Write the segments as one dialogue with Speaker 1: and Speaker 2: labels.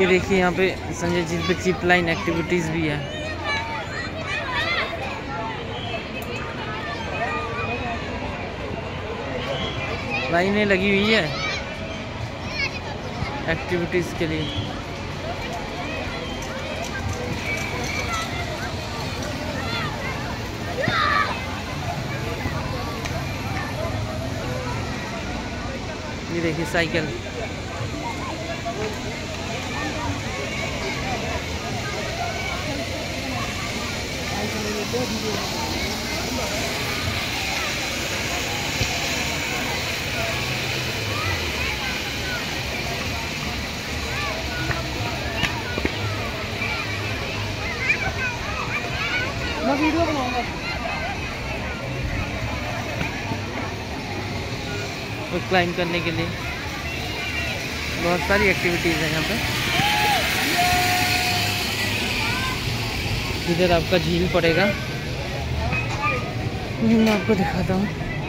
Speaker 1: ये देखिए यहाँ पे संजय झील पे जिप लाइन एक्टिविटीज़ भी है। लाइनें लगी हुई है एक्टिविटीज़ के लिए। ये देखिए साइकिल।
Speaker 2: मैं वीडियो बनाऊंगा।
Speaker 1: तो क्लाइंब करने के लिए बहुत सारी एक्टिविटीज़ हैं यहाँ पे। इधर आपका झील पड़ेगा, मैं आपको दिखाता हूँ।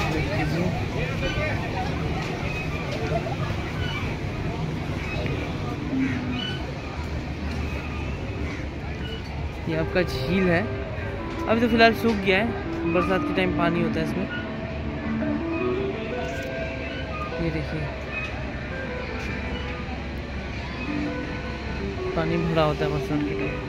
Speaker 1: ये आपका झील है। अभी तो फिलहाल सूख गया है, बरसात के टाइम पानी होता है इसमें। ये देखिए पानी भरा होता है बरसात के टाइम।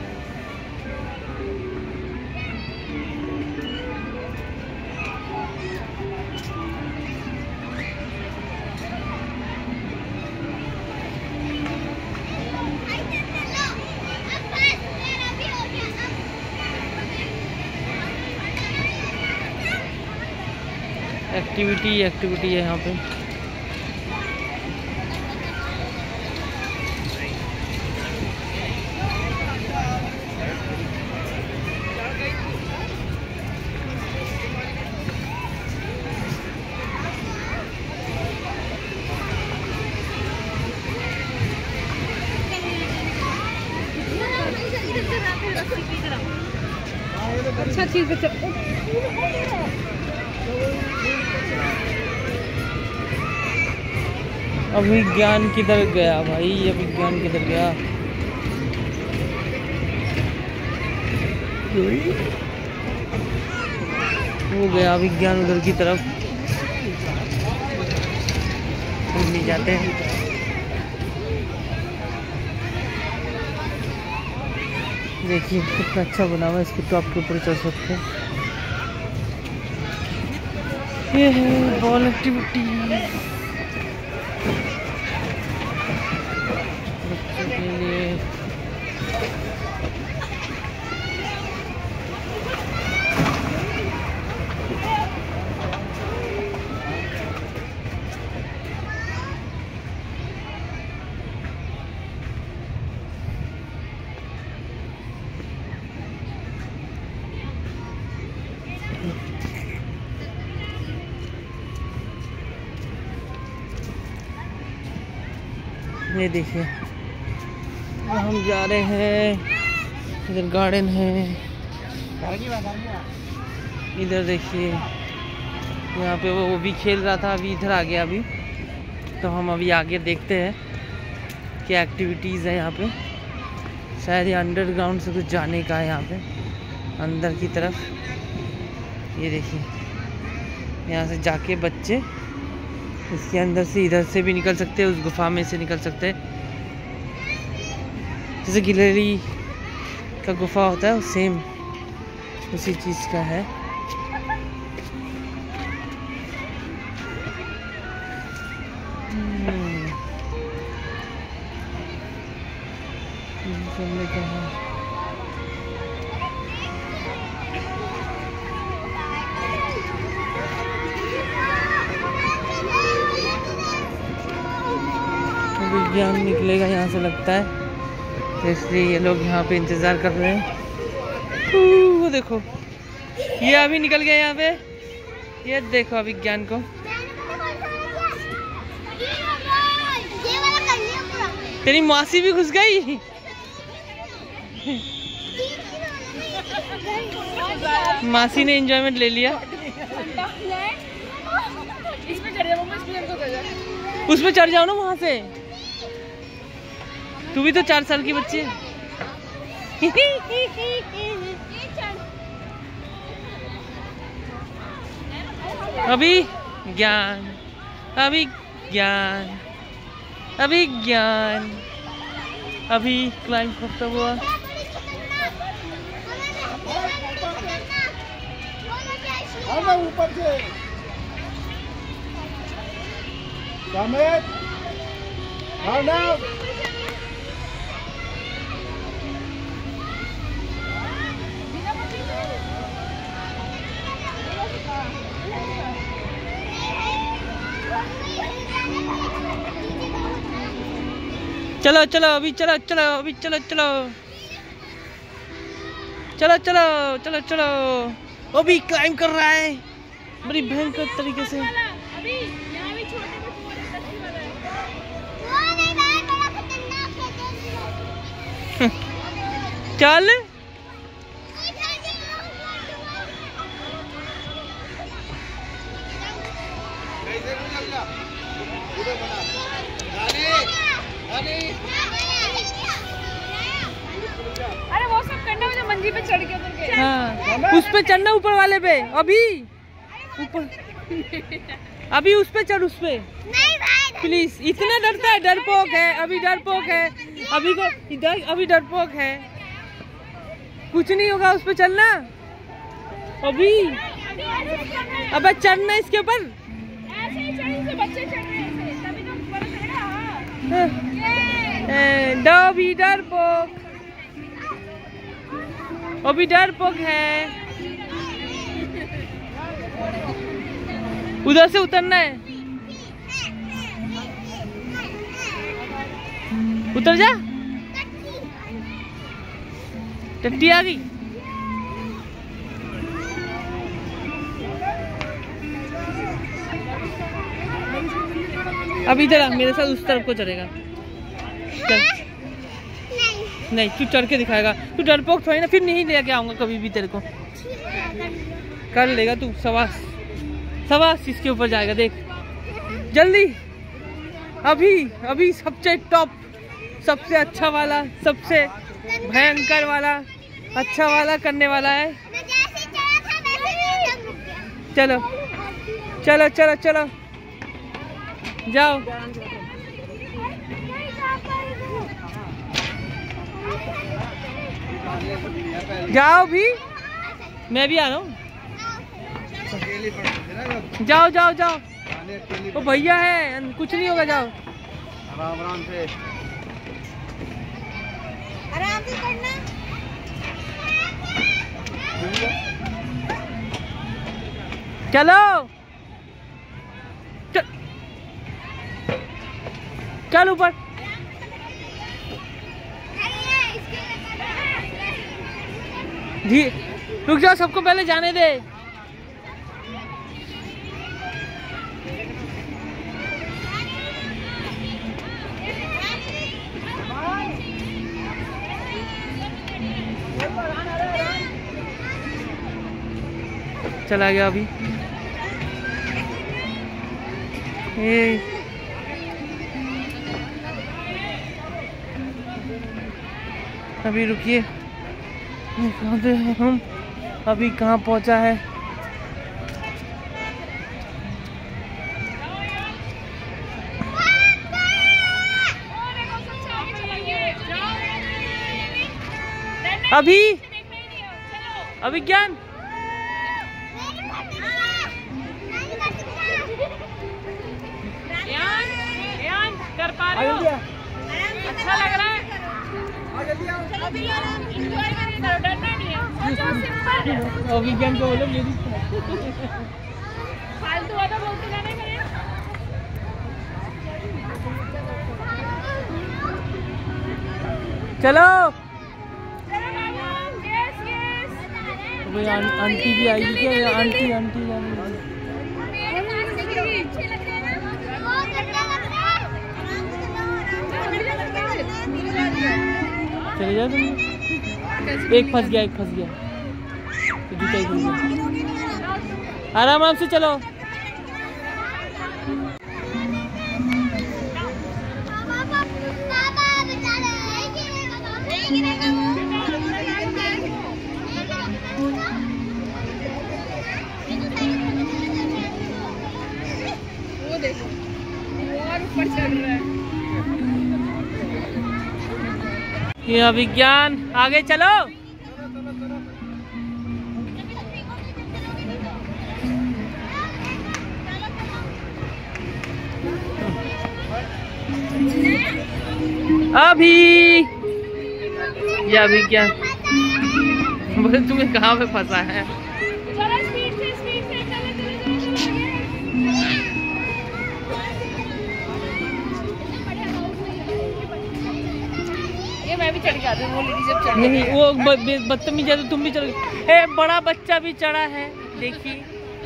Speaker 1: एक्टिविटी है यहाँ पे।
Speaker 2: अच्छा चीज
Speaker 1: अभिज्ञान किधर गया भाई? अभिज्ञान किधर गया? वो गया अभिज्ञान उधर की तरफ। हम भी जाते हैं। देखिए कितना अच्छा बना हुआ है, इसके टॉप के ऊपर चढ़ सकते हैं। ये है बॉल एक्टिविटी बच्चों के लिए। ये देखिए हम जा रहे हैं, इधर गार्डन है। इधर देखिए यहाँ पे वो भी खेल रहा था, अभी इधर आ गया। अभी तो हम अभी आगे देखते हैं क्या एक्टिविटीज़ है यहाँ पे। शायद ये अंडरग्राउंड से कुछ जाने का है यहाँ पे अंदर की तरफ। ये देखिए यहाँ से जाके बच्चे इसके अंदर से इधर से भी निकल सकते हैं, उस गुफा में से निकल सकते हैं। जैसे गिलहरी का गुफा होता है, सेम उसी चीज़ का है। विज्ञान निकलेगा यहाँ से लगता है, इसलिए ये लोग यहाँ पे इंतज़ार कर रहे हैं। वो देखो ये अभी निकल गया यहाँ पे। ये देखो अभिज्ञान को। तेरी मौसी भी घुस गई। मासी ने एंजॉयमेंट ले लिया। उसमें चढ़ जाओ ना वहाँ से। तू भी तो 4 साल की बच्ची है। अभिज्ञान अभिज्ञान अभिज्ञान। अभी क्लाइंब खत्म हुआ।
Speaker 3: ऊपर से समेत
Speaker 1: चलो चलो अभी चलो चलो अभी चलो चलो चलो चलो चलो चलो। अभी क्लाइंब कर रहा है बड़ी भयंकर तरीके से। चल
Speaker 2: अरे वो सब करना मुझे मंजी पे चढ़ के उतर के।
Speaker 1: हाँ उस पे चढ़ना, ऊपर वाले पे। अभी ऊपर अभी उस पे चढ़, उस पे प्लीज। इतना डरता है, डरपोक है अभी, डरपोक है अभी को इधर, अभी डरपोक है। कुछ नहीं होगा, उस पे चलना अभी। अब चढ़ना इसके ऊपर।
Speaker 2: ऐसे ही चढ़, बच्चे चढ़ रहे हैं ऐसे, तभी तो ऊपर चढ़ेगा।
Speaker 1: अभी डरपोक, अभी डरपोक है। उधर से उतरना है, उतर जा। टट्टी आ गई। अब इधर आ, मेरे साथ उस तरफ को चढ़ेगा। चल नहीं, तू चढ़ के दिखाएगा। तू डरपोक थोड़ी ना, फिर नहीं लेके आऊंगा कभी भी तेरे को। कर लेगा तू, सवास सवास इसके ऊपर जाएगा। देख जल्दी। अभी अभी सबसे टॉप, सबसे अच्छा वाला, सबसे भयंकर वाला, अच्छा वाला करने वाला है। चलो चलो चलो चलो जाओ। जाओ भी, मैं भी आ रहा हूँ। जाओ जाओ जाओ। वो भैया है, कुछ नहीं होगा, जाओ
Speaker 3: आराम आराम से,
Speaker 2: आराम से करना।
Speaker 1: चलो चल ऊपर। रुक जाओ, सबको पहले जाने दे। चला गया अभी। अभी रुकिए, हम अभी कहाँ पहुँचा है। अभी अभिज्ञान कर पा रहे हो? अच्छा लग रहा है। अभिज्ञान को बोलो मेरी
Speaker 2: फालतू वाला बोलते रहने में।
Speaker 1: चलो।
Speaker 2: Yes yes.
Speaker 1: भाई आंटी भी आएगी क्या? आंटी आंटी चले जाओ तुम। एक फंस गया, एक फंस गया तो जूता ही खुल गया। आराम से चलो। ये अभिज्ञान आगे चलो। अभी ये अभिज्ञान बोले तुम्हें कहाँ पे फंसा है।
Speaker 2: मैं भी चढ़ गया था, वो लेडी जब चढ़
Speaker 1: नहीं वो बदतमीज है तो तुम भी चढ़ गए। ए बड़ा बच्चा भी चढ़ा है देखिए।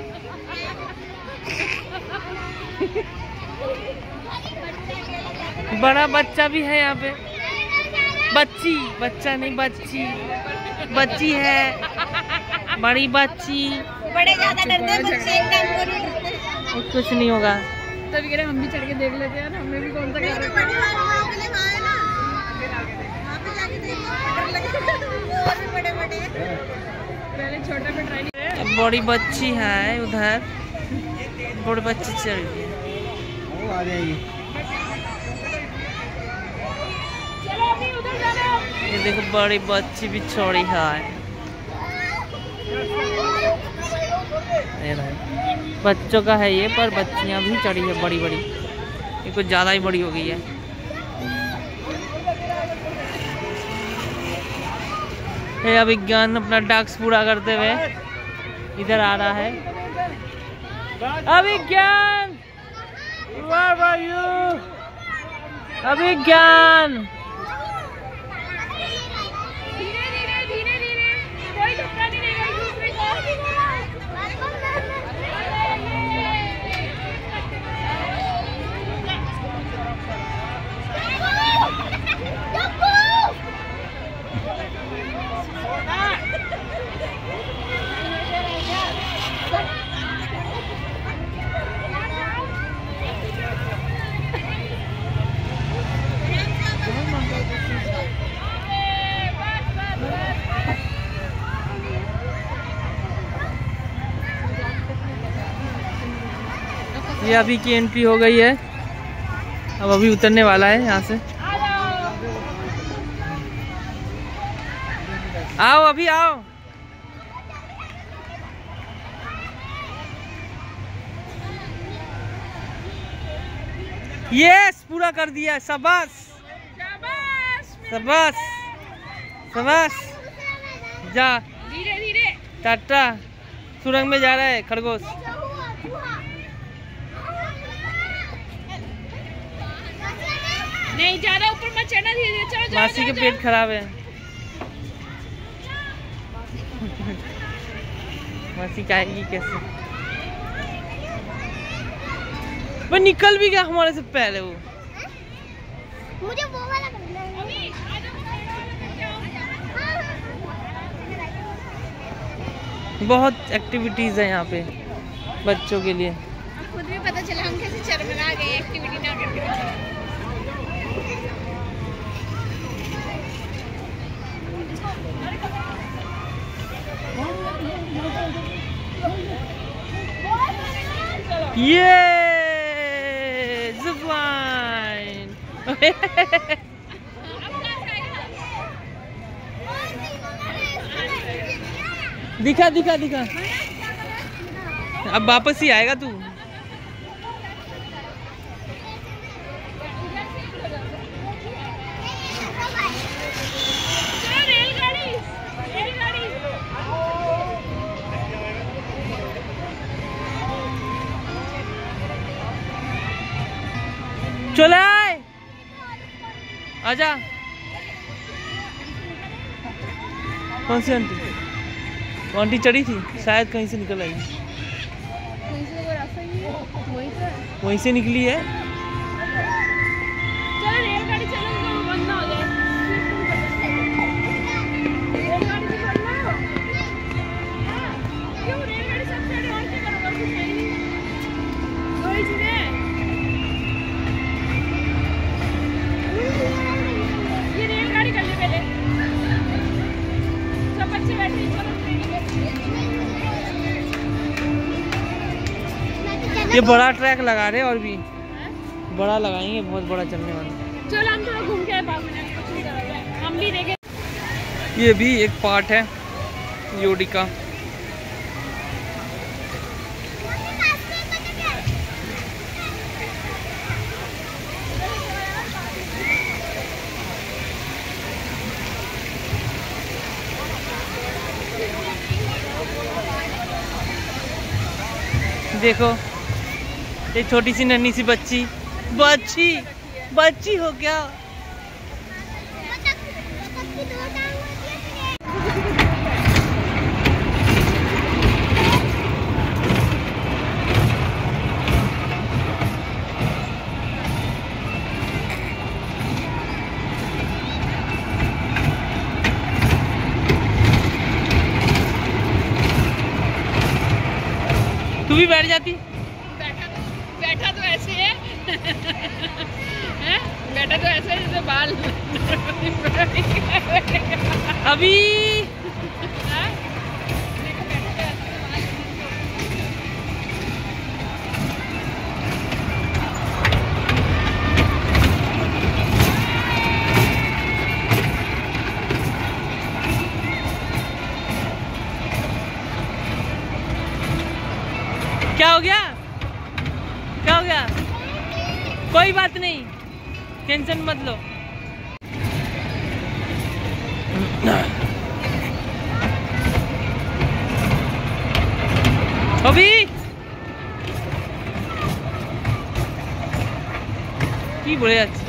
Speaker 1: बड़ा बच्चा भी है यहाँ पे। बच्ची बच्चा नहीं बच्ची बच्ची है बड़ी बच्ची।
Speaker 2: बड़े ज्यादा डरते हैं, बच्चे एकदम
Speaker 1: कुछ नहीं होगा।
Speaker 2: तभी कह रहे हम भी चढ़ के देख लेते हैं ना, हमें भी कौन सा कर रहे पहले छोटा पे ट्राई नहीं।
Speaker 1: बड़ी बच्ची है उधर, बड़ी बच्ची चल रही है।
Speaker 3: वो आ जाएगी।
Speaker 2: चलो अभी उधर जाना।
Speaker 1: ये देखो बड़ी बच्ची भी छोड़ी है। ये भाई बच्चों का है ये, पर बच्चियां भी चढ़ी है बड़ी बड़ी। ये कुछ ज़्यादा ही बड़ी हो गई है। ये अभिज्ञान अपना टास्क पूरा करते हुए इधर आ रहा है। अभिज्ञान where are you? अभिज्ञान
Speaker 2: धीरे धीरे धीरे धीरे, कोई धक्का नहीं देगा एक दूसरे को।
Speaker 1: ये अभी की एंट्री हो गई है। अब अभी उतरने वाला है यहाँ से। आओ अभी आओ। यस पूरा कर दिया। शाबाश शाबाश शाबाश। जा
Speaker 2: धीरे धीरे।
Speaker 1: टाटा सुरंग में जा रहा है खरगोश।
Speaker 2: नहीं ज्यादा ऊपर मत चढ़ना, धीरे धीरे चलो।
Speaker 1: मासी के पेट खराब है। मासी खाएगी कैसे? वो निकल भी गया हमारे से पहले। वो
Speaker 2: मुझे वो वाला करना है। अभी
Speaker 1: बहुत एक्टिविटीज है यहाँ पे बच्चों के लिए।
Speaker 2: खुद भी पता चला हम कैसे चरमरा गए एक्टिविटी ना करके।
Speaker 1: ये zip line। दिखा दिखा दिखा। अब वापस ही आएगा तू। चले आए आजा। कौन सी आंटी? वो आंटी चढ़ी थी शायद, कहीं से निकल आई। वहीं से निकली है।
Speaker 2: चलो रेलगाड़ी चलो, बंद ना हो जाए। रेलगाड़ी से चलना है। क्यों रेलगाड़ी सब चढ़े और क्या करोगे? कुछ नहीं, कोई चीज़ है। ये रेलगाड़ी कर ले पहले, सब बच्चे बैठे।
Speaker 1: ये बड़ा ट्रैक लगा रहे और भी बड़ा लगाएंगे, बहुत बड़ा चलने वाला।
Speaker 2: चलो हम थोड़ा घूम के आए, 5 मिनट कुछ नहीं करेंगे हम। भी देखे।
Speaker 1: ये भी एक पार्ट है योडी का। देखो एक छोटी सी नन्ही सी बच्ची बच्ची हो क्या। तू भी बैठ जाती।
Speaker 2: बैठा तो ऐसे है हैं? बैठा तो ऐसे है जैसे बाल
Speaker 1: अभी
Speaker 2: हाँ?
Speaker 1: क्या हो गया कोई बात नहीं, टेंशन मत लो। अभी কি বলে যাচ্ছে।